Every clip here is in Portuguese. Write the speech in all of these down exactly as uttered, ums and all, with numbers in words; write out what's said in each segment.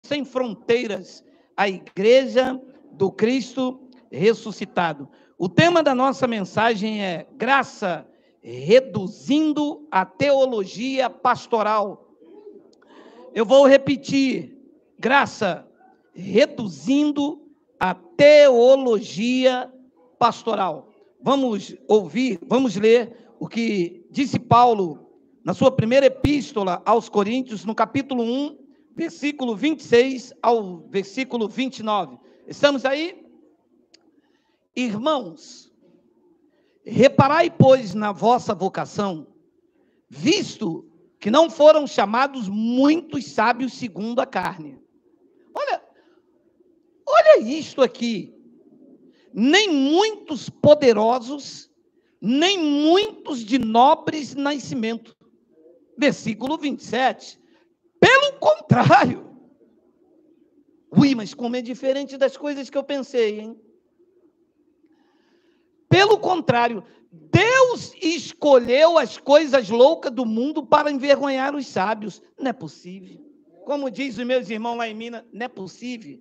sem fronteiras, a igreja do Cristo ressuscitado. O tema da nossa mensagem é graça reduzindo a teologia pastoral. Eu vou repetir, graça reduzindo a teologia pastoral. Vamos ouvir, vamos ler o que disse Paulo na sua primeira epístola aos Coríntios, no capítulo um, versículo vinte e seis ao versículo vinte e nove. Estamos aí? Irmãos, reparai, pois, na vossa vocação, visto que não foram chamados muitos sábios segundo a carne. Olha, olha isto aqui. Nem muitos poderosos, nem muitos de nobres nascimento. Versículo vinte e sete. Pelo contrário. Ui, mas como é diferente das coisas que eu pensei, hein? Pelo contrário, Deus escolheu as coisas loucas do mundo para envergonhar os sábios. Não é possível. Como diz os meus irmãos lá em Minas, não é possível.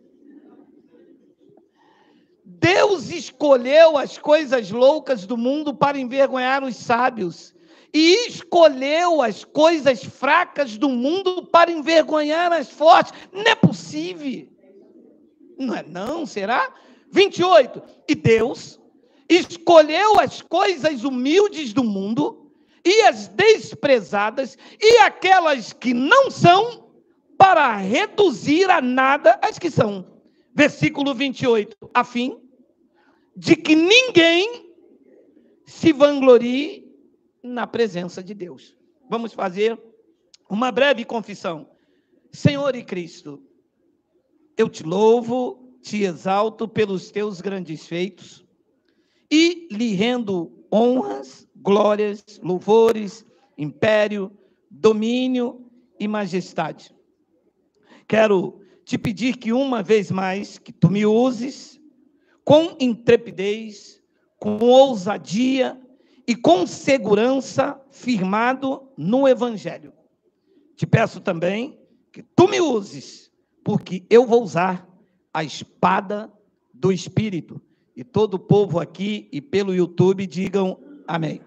Deus escolheu as coisas loucas do mundo para envergonhar os sábios. E escolheu as coisas fracas do mundo para envergonhar as fortes. Não é possível. Não é não, será? vinte e oito. E Deus escolheu as coisas humildes do mundo e as desprezadas e aquelas que não são para reduzir a nada as que são. Versículo vinte e oito. A fim de que ninguém se vanglorie na presença de Deus. Vamos fazer uma breve confissão. Senhor e Cristo, eu te louvo, te exalto pelos teus grandes feitos e lhe rendo honras, glórias, louvores, império, domínio e majestade. Quero te pedir que uma vez mais, que tu me uses com intrepidez, com ousadia e com segurança, firmado no Evangelho. Te peço também que tu me uses, porque eu vou usar a espada do Espírito. E todo o povo aqui e pelo YouTube digam amém.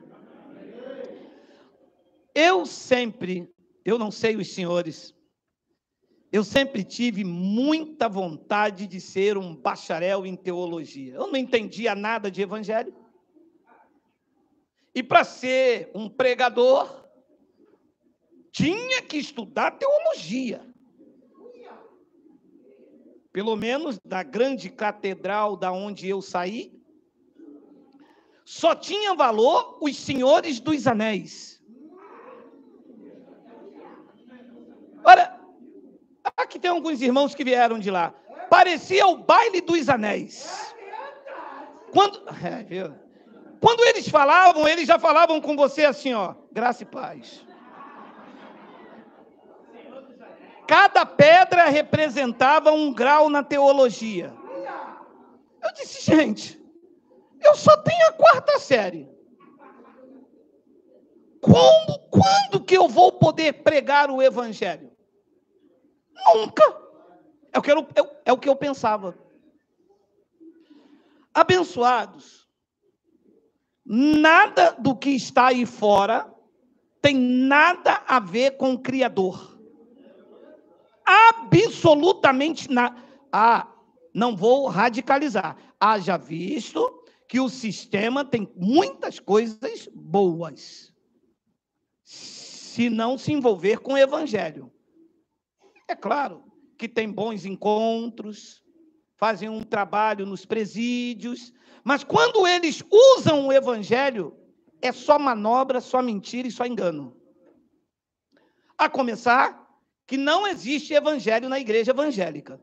Eu sempre, eu não sei os senhores, eu sempre tive muita vontade de ser um bacharel em teologia. Eu não entendia nada de evangelho. E para ser um pregador, tinha que estudar teologia. Pelo menos da grande catedral da onde eu saí, só tinha valor os senhores dos anéis. Olha, aqui tem alguns irmãos que vieram de lá. Parecia o baile dos anéis. Quando, é, viu? Quando eles falavam, eles já falavam com você assim, ó, graça e paz. Cada pedra representava um grau na teologia. Eu disse, gente, eu só tenho a quarta série. Como, quando que eu vou poder pregar o evangelho? Nunca. É o que eu, é o que eu pensava. Abençoados, nada do que está aí fora tem nada a ver com o Criador. Absolutamente nada. Ah, não vou radicalizar. Haja visto que o sistema tem muitas coisas boas, se não se envolver com o evangelho. É claro que tem bons encontros, fazem um trabalho nos presídios, mas quando eles usam o evangelho, é só manobra, só mentira e só engano. A começar que não existe evangelho na igreja evangélica.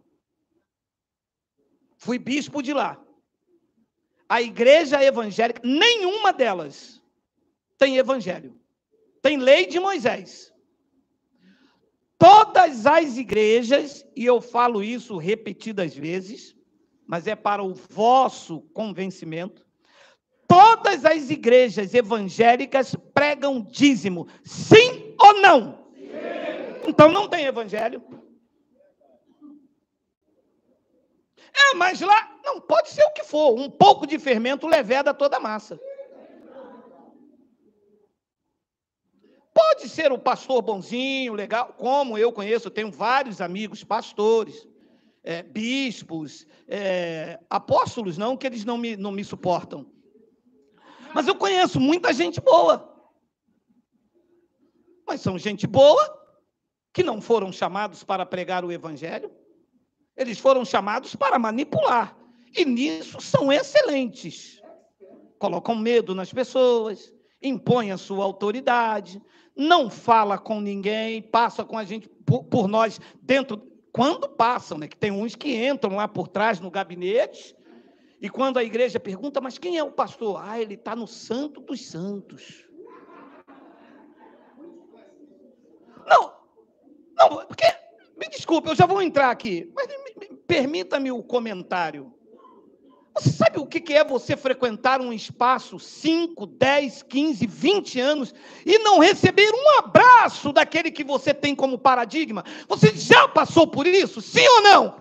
Fui bispo de lá. A igreja evangélica, nenhuma delas tem evangelho. Tem lei de Moisés. Todas as igrejas, e eu falo isso repetidas vezes, mas é para o vosso convencimento, todas as igrejas evangélicas pregam dízimo, sim ou não? Sim. Então não tem evangelho. Ah, mas lá... Não, pode ser o que for. Um pouco de fermento leveda toda a massa. Pode ser o pastor bonzinho, legal, como eu conheço, eu tenho vários amigos pastores, é, bispos, é, apóstolos, não, que eles não me, não me suportam. Mas eu conheço muita gente boa. Mas são gente boa que não foram chamados para pregar o evangelho. Eles foram chamados para manipular. E nisso são excelentes. Colocam medo nas pessoas, impõem a sua autoridade, não fala com ninguém, passa com a gente, por, por nós, dentro... Quando passam, né? Que tem uns que entram lá por trás no gabinete, e quando a igreja pergunta, mas quem é o pastor? Ah, ele está no Santo dos Santos. Não, não, porque, me desculpe, eu já vou entrar aqui, mas permita-me o comentário. Você sabe o que é você frequentar um espaço cinco, dez, quinze, vinte anos e não receber um abraço daquele que você tem como paradigma? Você já passou por isso? Sim ou não?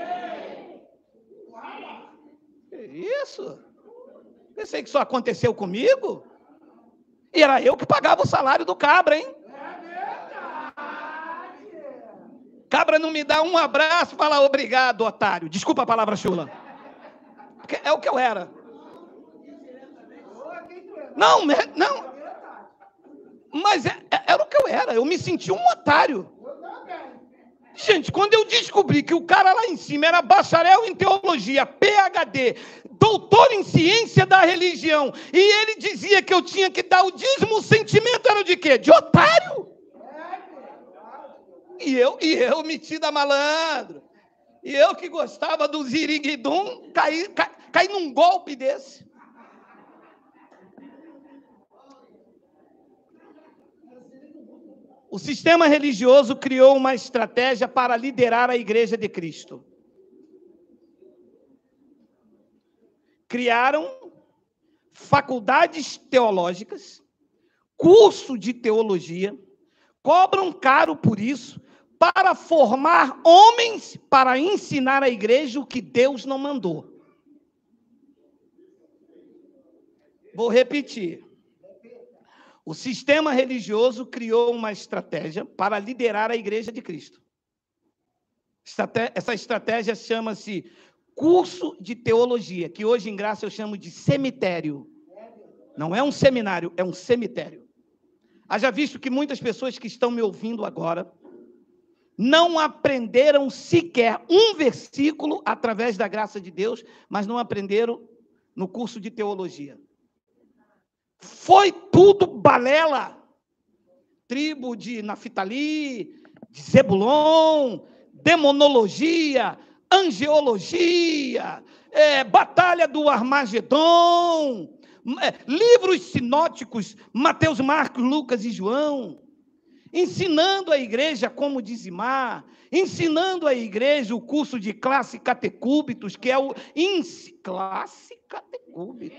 Sim. Isso? Pensei que isso aconteceu comigo? E era eu que pagava o salário do cabra, hein? Cabra não me dá um abraço, fala obrigado, otário. Desculpa a palavra chula. Porque é o que eu era. Não, não. Mas é, era o que eu era. Eu me senti um otário. Gente, quando eu descobri que o cara lá em cima era bacharel em teologia, P H D, doutor em ciência da religião, e ele dizia que eu tinha que dar o dízimo, o sentimento era de quê? De otário. E eu, e eu metido a malandro. E eu que gostava do ziriguidum, caí, caí, caí num golpe desse. O sistema religioso criou uma estratégia para liderar a Igreja de Cristo. Criaram faculdades teológicas, curso de teologia, cobram caro por isso, para formar homens para ensinar a igreja o que Deus não mandou. Vou repetir. O sistema religioso criou uma estratégia para liderar a igreja de Cristo. Essa estratégia chama-se curso de teologia, que hoje em Graça eu chamo de cemitério. Não é um seminário, é um cemitério. Haja visto que muitas pessoas que estão me ouvindo agora não aprenderam sequer um versículo através da graça de Deus, mas não aprenderam no curso de teologia. Foi tudo balela. Tribo de Naftali, de Zebulon, demonologia, angeologia, é, batalha do Armagedon, é, livros sinóticos, Mateus, Marcos, Lucas e João, ensinando a igreja como dizimar, ensinando a igreja o curso de classe catecúbitos, que é o ins... classe catecúbitos.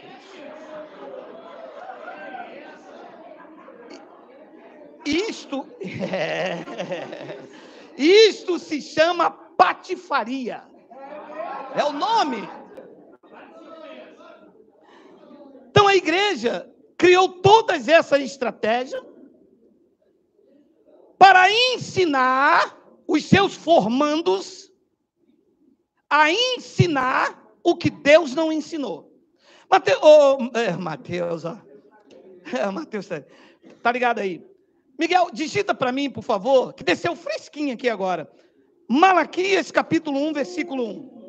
Isto, é, isto se chama patifaria. É o nome. Então a igreja criou todas essas estratégias para ensinar os seus formandos a ensinar o que Deus não ensinou. Mateus, oh, é, Mateus, ó. É, Mateus, tá ligado aí? Miguel, digita para mim, por favor, que desceu fresquinho aqui agora. Malaquias, capítulo um, versículo um.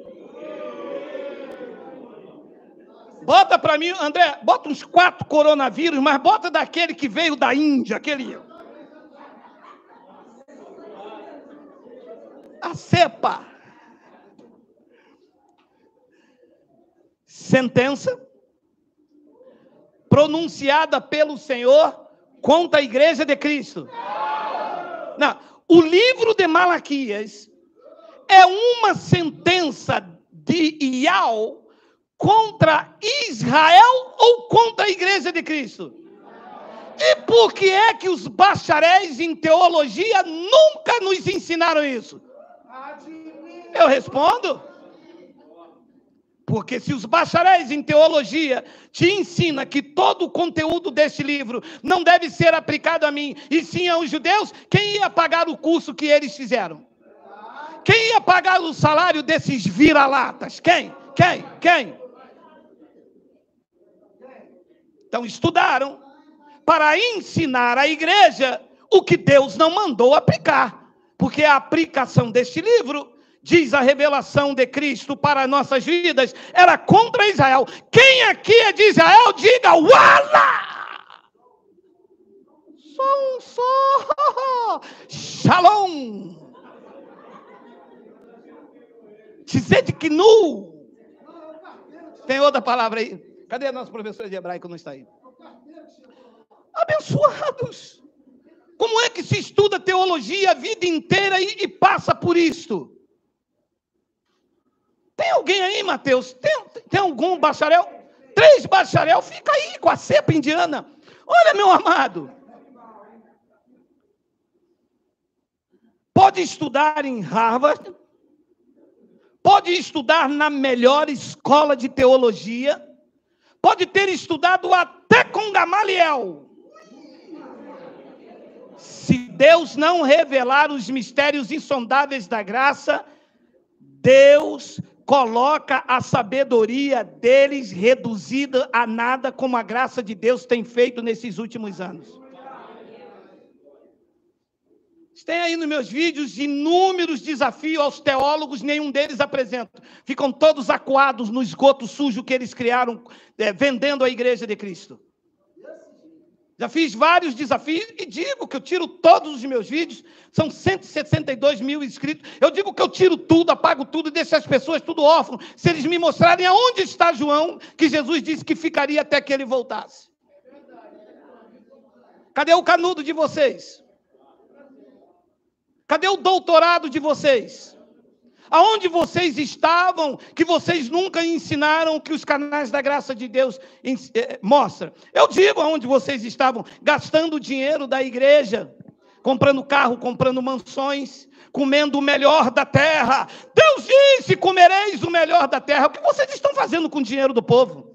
Bota para mim, André, bota uns quatro coronavírus, mas bota daquele que veio da Índia, aquele... A cepa. Sentença pronunciada pelo Senhor contra a igreja de Cristo. Não, o livro de Malaquias é uma sentença de Iau contra Israel ou contra a igreja de Cristo? E por que é que os bacharéis em teologia nunca nos ensinaram isso? Eu respondo. Porque se os bacharéis em teologia te ensinam que todo o conteúdo deste livro não deve ser aplicado a mim, e sim aos judeus, quem ia pagar o curso que eles fizeram? Quem ia pagar o salário desses vira-latas? Quem? Quem? Quem? Então estudaram para ensinar à igreja o que Deus não mandou aplicar. Porque a aplicação deste livro, diz a revelação de Cristo para nossas vidas, era contra Israel. Quem aqui é de Israel, diga Uala! Só um só! Shalom! Dizer de que nu! Tem outra palavra aí? Cadê nosso professor de hebraico? Não está aí. Abençoados! Como é que se estuda teologia a vida inteira e, e passa por isto? Tem alguém aí, Mateus? Tem, tem algum bacharel? Três bacharel, fica aí com a cepa indiana. Olha, meu amado. Pode estudar em Harvard, pode estudar na melhor escola de teologia, pode ter estudado até com Gamaliel. Se Deus não revelar os mistérios insondáveis da graça, Deus coloca a sabedoria deles reduzida a nada, como a graça de Deus tem feito nesses últimos anos. Tem aí nos meus vídeos inúmeros desafios aos teólogos, nenhum deles apresenta. Ficam todos acuados no esgoto sujo que eles criaram, é, vendendo a igreja de Cristo. Já fiz vários desafios e digo que eu tiro todos os meus vídeos, são cento e sessenta e dois mil inscritos. Eu digo que eu tiro tudo, apago tudo e deixo as pessoas tudo órfãos, se eles me mostrarem aonde está João, que Jesus disse que ficaria até que ele voltasse. Cadê o canudo de vocês? Cadê o doutorado de vocês? Aonde vocês estavam, que vocês nunca ensinaram que os canais da graça de Deus eh, mostram? Eu digo aonde vocês estavam, gastando o dinheiro da igreja, comprando carro, comprando mansões, comendo o melhor da terra. Deus disse, comereis o melhor da terra. O que vocês estão fazendo com o dinheiro do povo?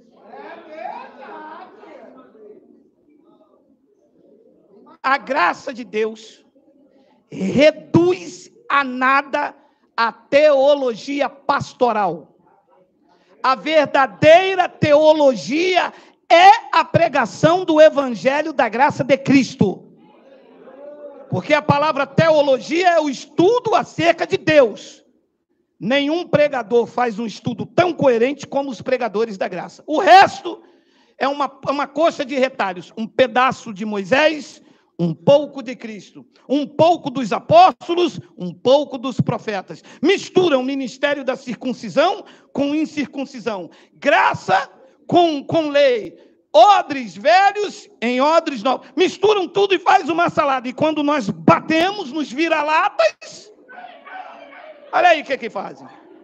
A graça de Deus reduz a nada a teologia pastoral. A verdadeira teologia é a pregação do evangelho da graça de Cristo. Porque a palavra teologia é o estudo acerca de Deus. Nenhum pregador faz um estudo tão coerente como os pregadores da graça. O resto é uma, uma coxa de retalhos. Um pedaço de Moisés, um pouco de Cristo, um pouco dos apóstolos, um pouco dos profetas. Misturam o ministério da circuncisão com incircuncisão. Graça com, com lei. Odres velhos em odres novos. Misturam tudo e faz uma salada. E quando nós batemos nos vira-latas, olha aí o que é que fazem.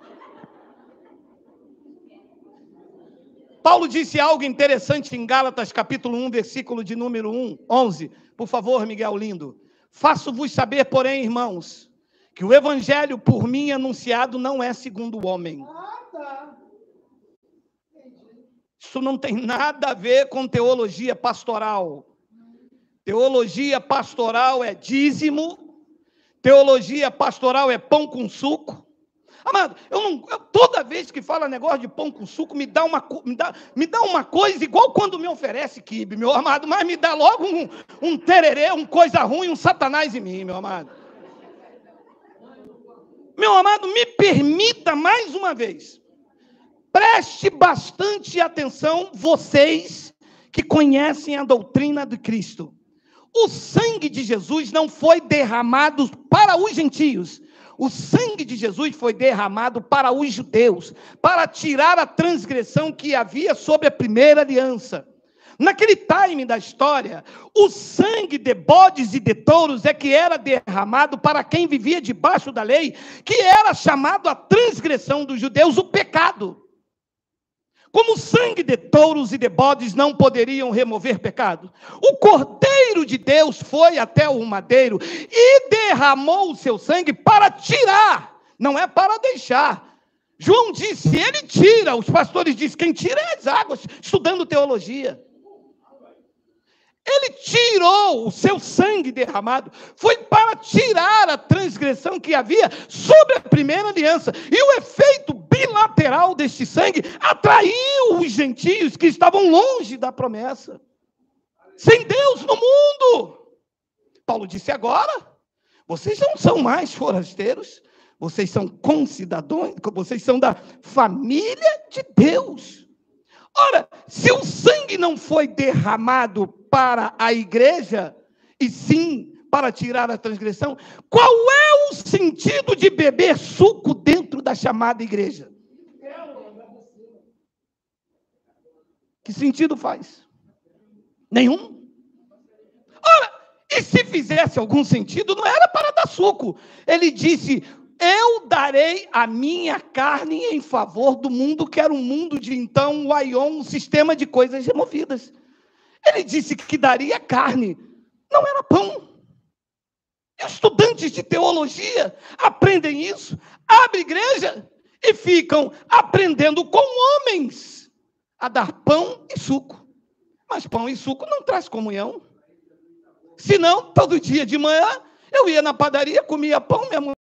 Paulo disse algo interessante em Gálatas, capítulo um, versículo de número um, onze. Por favor, Miguel lindo. Faço-vos saber, porém, irmãos, que o evangelho por mim anunciado não é segundo o homem. Isso não tem nada a ver com teologia pastoral. Teologia pastoral é dízimo. Teologia pastoral é pão com suco. Amado, eu não, eu, toda vez que fala negócio de pão com suco, me dá, uma, me, dá, me dá uma coisa igual quando me oferece quibe, meu amado, mas me dá logo um, um tererê, um coisa ruim, um satanás em mim, meu amado. Meu amado, me permita mais uma vez, preste bastante atenção, vocês que conhecem a doutrina de Cristo. O sangue de Jesus não foi derramado para os gentios. O sangue de Jesus foi derramado para os judeus, para tirar a transgressão que havia sobre a primeira aliança. Naquele time da história, o sangue de bodes e de touros é que era derramado para quem vivia debaixo da lei, que era chamado a transgressão dos judeus, o pecado. Como o sangue de touros e de bodes não poderiam remover pecado, o Cordeiro de Deus foi até o madeiro e derramou o seu sangue para tirar, não é para deixar. João disse, ele tira, os pastores dizem, quem tira é as águas, estudando teologia. Ele tirou o seu sangue derramado, foi para tirar a transgressão que havia sobre a primeira aliança. E o efeito bilateral deste sangue atraiu os gentios que estavam longe da promessa, sem Deus no mundo. Paulo disse agora, vocês não são mais forasteiros, vocês são concidadãos, vocês são da família de Deus. Ora, se o sangue não foi derramado para a igreja, e sim para tirar a transgressão, qual é o sentido de beber suco dentro da chamada igreja? Que sentido faz? Nenhum. Ora, e se fizesse algum sentido, não era para dar suco. Ele disse, eu darei a minha carne em favor do mundo, que era um mundo de então, o aion, um sistema de coisas removidas. Ele disse que daria carne, não era pão. Estudantes de teologia aprendem isso, abrem igreja e ficam aprendendo com homens a dar pão e suco. Mas pão e suco não traz comunhão. Senão, todo dia de manhã, eu ia na padaria, comia pão, minha mulher